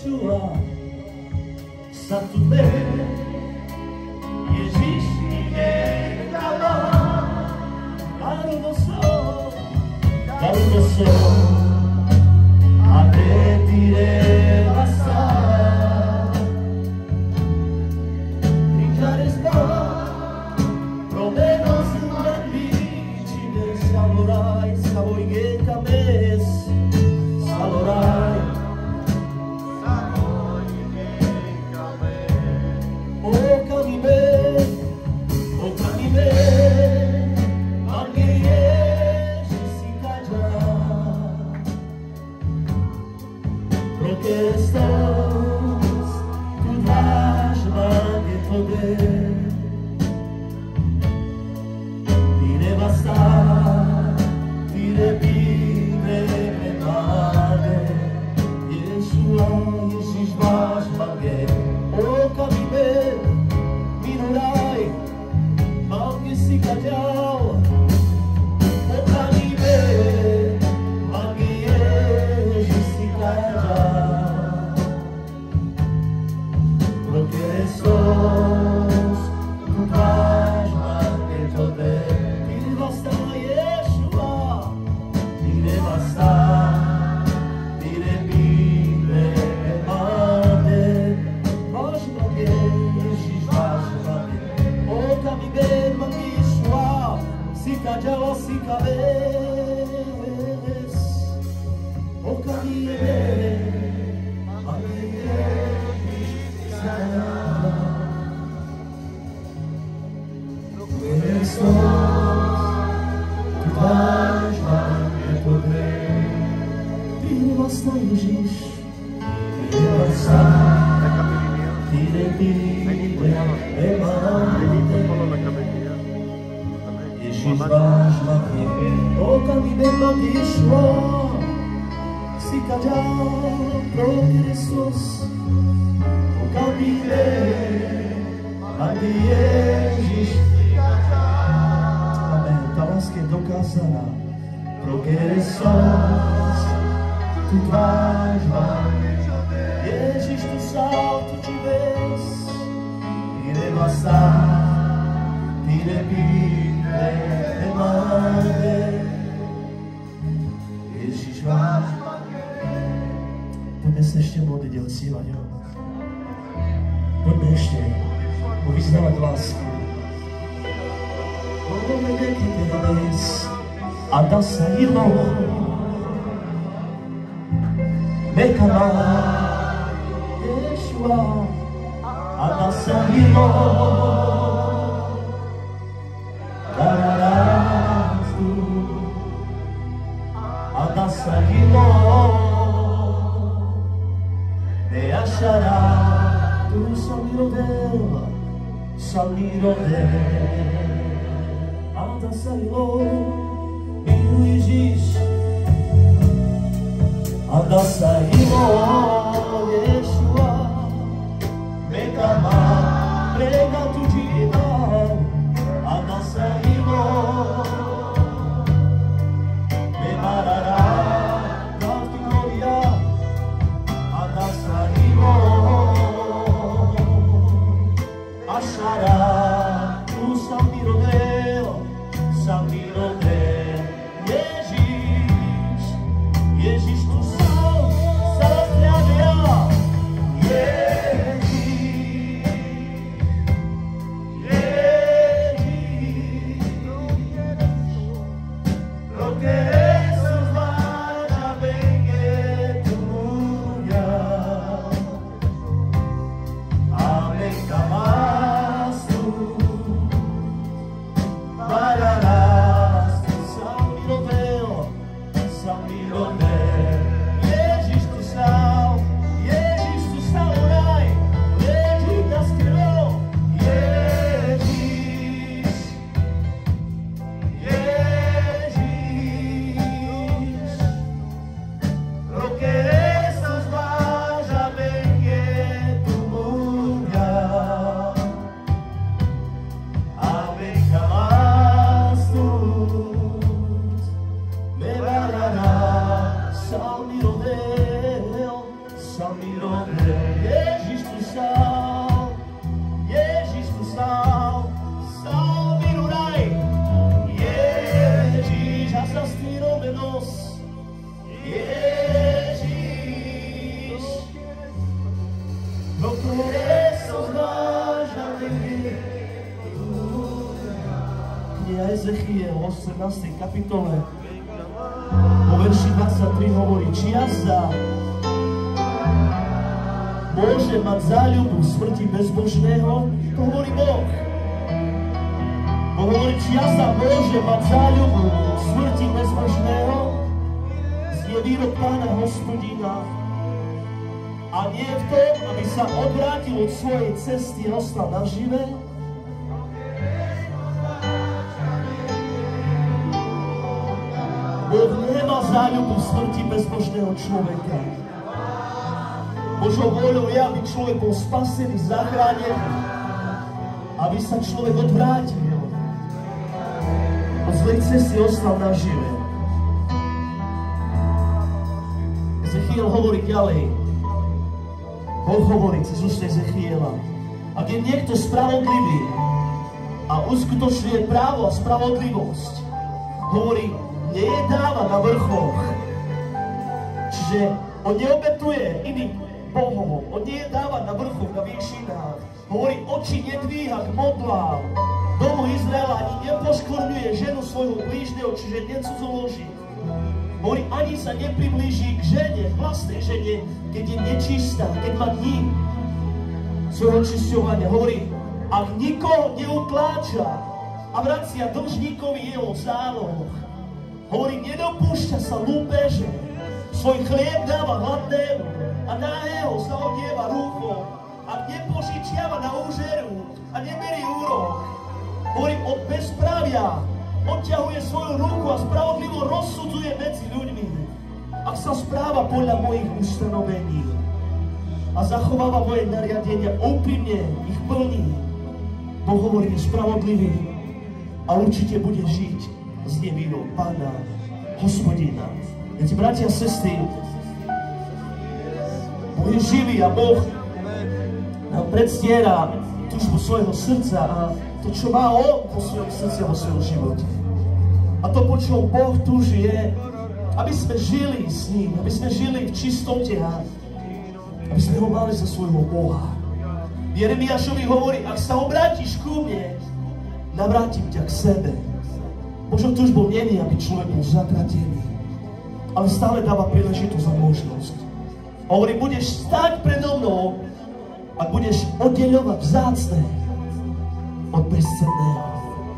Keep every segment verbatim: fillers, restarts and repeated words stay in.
Ješua sa tu dve. Ježiš nechalo Darudoso, Darudoso a retireva sa. Ringiare sta Promeno sembravicine Salorai, Savoi che cames Salorai Ježiš tu sám sa rozhľadne. Ježiš tu stál, Ježiš tu stál, stál míru raj. Ježiš a zastínul menos. Ježiš, do ktoré som zvážaný. Kniha Ezechiel v osemnástej kapitole vo verši dvadsaťtri hovorí, či jazda môže mať záľubu smrti bezbožného, to hovorí Boh. Boh hovorí, či jazda môže mať záľubu smrti bezbožného, je výrok Pána Hospodina. A nie v tom, aby sa odvrátil od svojej cesty a ostal nažive, Boh nemá záľubu smrti bezbožného človeka. Božou voľou je, aby človek bol spasený, zachránený, aby sa človek odvrátil od zlej cesty ostal nažive. Ezechiel hovorí ďalej. Boh hovorí cez ústa Ezechiela. Ak je niekto spravodlivý a uskutočňuje právo a spravodlivosť, hovorí, nejedáva na vrchoch. Čiže on neobetuje iným bohom, on nejedáva na vrchoch, na výšinách. Hovorí, oči nedvíha k modlám. Domu Izraela ani nepoškvrňuje ženu svojho blížneho, čiže necudzoloží. Hovorí, ani sa nepriblíži k žene, vlastnej žene, keď je nečistá, keď má dní svojho čisťovania. Hovorí, ak nikoho neutláča a vracia dlžníkovi jeho záloh. Hovorí, nedopúšťa sa lúpeže, svoj chlieb dáva hladnému a náhého sa odieva rúchom. Ak nepožičiava na úžeru a neberie úrok, hovorí, od bezprávia odťahuje svoju ruku a spravodlivo rozsudzuje medzi ľuďmi. Ak sa správa podľa mojich ustanovení a zachováva moje nariadenia, úprimne ich plní, Boh hovorí, je spravodlivý a určite bude žiť z nevinou Pána Hospodina. Viete, bratia a sestry, Boh je živý a Boh nám predstiera túžbu svojho srdca a to, čo má On vo svojom srdci a vo svojom živote. A to, po čom Boh túži, je, aby sme žili s ním, aby sme žili v čistote a aby sme ho mali za svojho Boha. Jeremiášovi hovorí, ak sa obrátiš ku mne, navrátim ťa k sebe. Božou túžbou nie je, aby človek bol zatratený, ale stále dáva príležitosť a možnosť. Hovorí, budeš stáť predo mnou a budeš oddeľovať vzácne od bezcenného.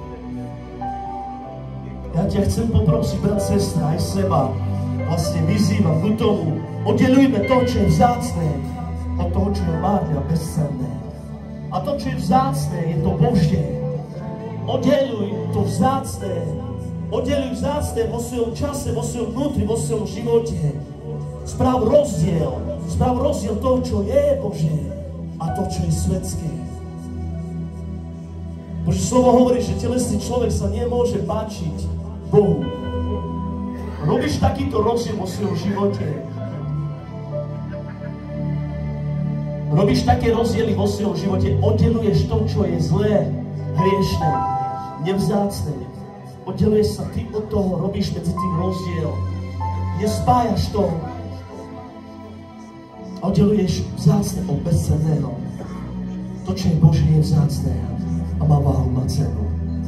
Ja ťa chcem poprosiť, brat, sestra, aj seba, vlastne vyzývam k tomu, oddeľujme to, čo je vzácne, od toho, čo je márne a bezcenné. A to, čo je vzácne, je to Božie. Oddeľuj to vzácne, oddeľuj vzácne vo svojom čase, vo svojom vnútri, vo svojom živote. Správ rozdiel, správ rozdiel toho, čo je Božie a to, čo je svetské. Božie slovo hovorí, že telesný človek sa nemôže páčiť Bohu. Robíš takýto rozdiel vo svojom živote. Robíš také rozdiely vo svojom živote, oddeluješ to, čo je zlé, hriešné, nevzácne. Oddeluješ sa ty od toho, robíš medzi tým rozdiel. Nespájaš to. Oddeluješ vzácne od bezcenného. To, čo je Božie, je vzácne a má váhu, má cenu.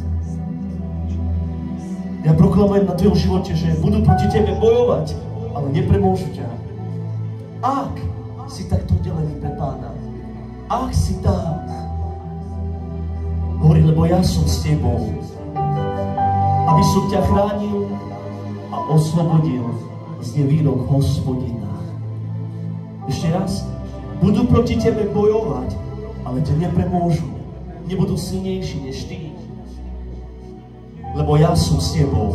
Ja proklamujem na tvojom živote, že budú proti tebe bojovať, ale nepremôžu ťa. Ak si takto oddelený pre Pána, ak si tam, hovorí, lebo ja som s tebou, aby som ťa chránil a oslobodil z nevínok Hospodina. Ešte raz, budú proti tebe bojovať, ale ťa nepremôžu. Nebudú silnejší než ty. Lebo ja som s tebou.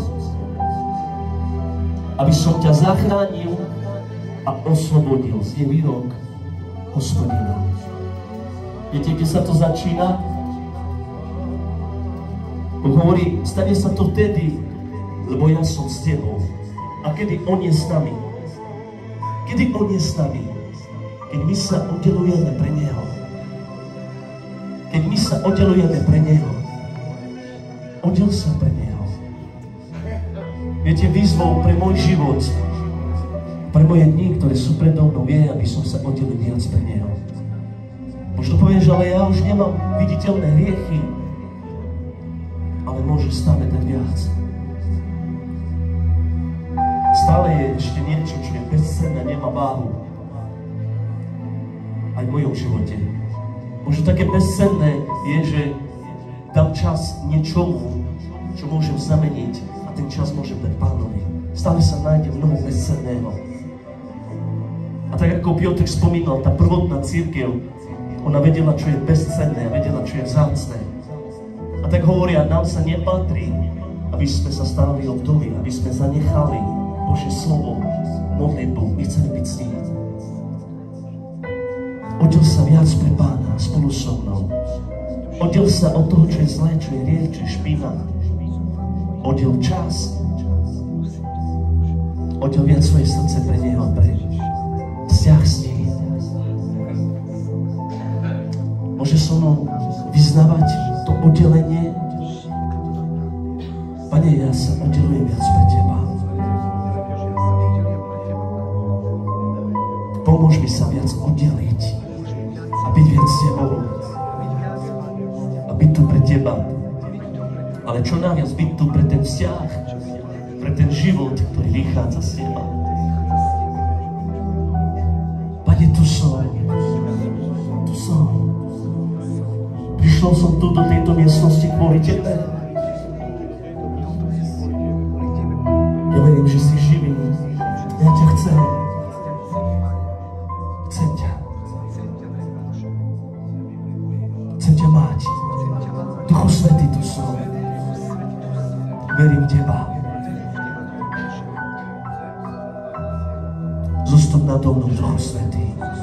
Aby som ťa zachránil a oslobodil z nevínok Hospodina. Viete, kde sa to začína? On hovorí, stane sa to vtedy, lebo ja som s tebou. A kedy on je s nami? Kedy on je s nami? Keď keď my sa oddelujeme pre Neho, keď my sa oddelujeme pre Neho, oddel sa pre Neho. Viete, výzvou pre môj život, pre moje dni, ktoré sú predo mnou, je, aby som sa oddelil viac pre Neho. Možno povieš, ale ja už nemám viditeľné hriechy, ale môže stále dať viac. Stále je ešte niečo, čo je bezcenné, nemá váhu. Aj v mojom živote. Možno také bezcenné je, že dám čas niečomu, čo môžem zameniť a ten čas môžem dať Pánovi. Stále sa nájde mnoho bezcenného. A tak ako Piotr spomínal, tá prvotná cirkev, ona vedela, čo je bezcenné a vedela, čo je vzácne. A tak hovoria, nám sa nepatrí, aby sme sa starali o vdovy, aby sme zanechali Božie slovo, modlitbu, my chceme byť s ním. Oddel sa viac pre Pána spolu so mnou. Oddel sa od toho, čo je zlé, čo je riech, čo je špina. Oddel čas. Oddel viac svoje srdce pre Neho, pre vzťah s ním. Môže so mnou vyznávať to oddelenie. Pane, ja sa oddelujem viac pre Teba. Pomôž mi sa viac oddeliť a byť viac s Tebou. A byť tu pre Teba. Ale čo najviac byť tu pre ten vzťah, pre ten život, ktorý vychádza z Teba. Pane, tu som. Tu som. Prišiel som tu do tejto miestnosti kvôli Tebe. Ja verím, že si živý. Ja ťa chcem. Chcem ťa. Chcem ťa mať. Duchu Svätý, tu som. Verím v Teba. Zostup nado mnou, Duchu Svätý.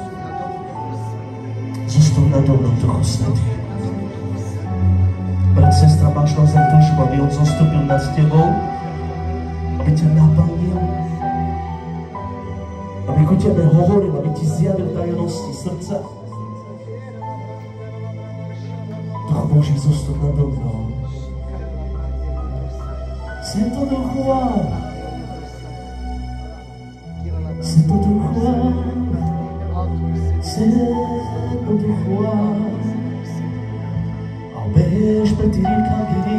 Zostup nado mnou, Duchu Svätý. Brat, sestra, máš naozaj túžbu, aby on zostúpil nad tebou, aby ťa naplnil, aby ku tebe hovoril, aby ti zjavil tajemnosti srdca. Duch Boží, zostup nado mnou. Sveto Duchu, Sveto Duchu, Sveto Duchu, Albeš petiri kangiri,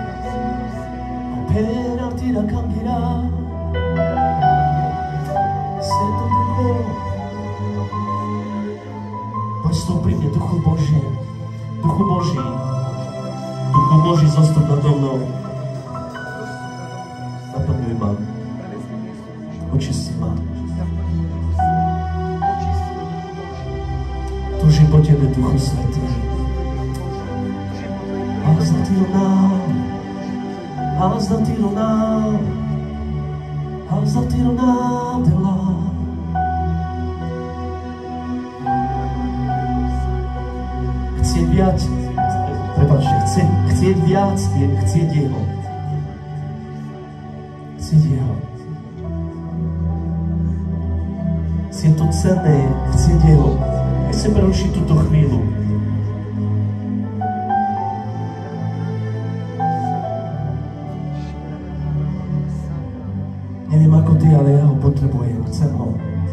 Albeš artira kangira, Sveto Duchu, postup pri mne, Duchu Boží, Duchu Boží, Duchu Boží, zostup nado mnou. Naplňuj ma, očisti ma. Túžim po Tebe, Duchu Svätý. Hazdatirunam, Hazdatirunam, Hazdatirunam Delam. Chcieť viac, prepáčte, chcieť, chcieť viac je chcieť Jeho. Chcieť Jeho. Chcieť to cenné, chcieť Jeho. Ja chcem prerušiť túto chvíľu. Neviem ako ty, ale ja ho potrebujem, chcem ho.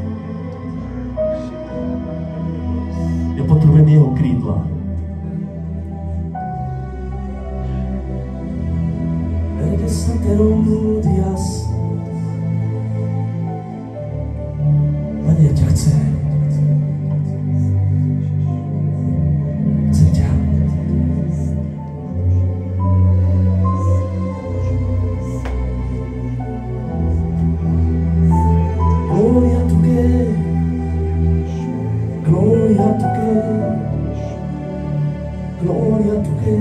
Ja potrebujem jeho krídla. Pane, ja ťa chcem. Chcem ťa. Gloria a tu que, gloria a tu que, gloria a tu que.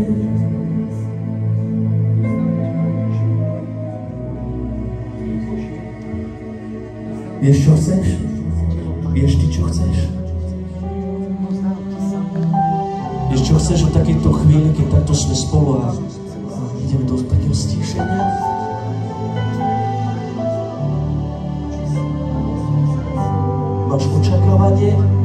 Vieš, čo chceš? Vieš ty, čo chceš? Vieš, čo chceš od takejto chvíle, keď takto sme spolu a ideme do takého stíšenia? Máš očakávanie?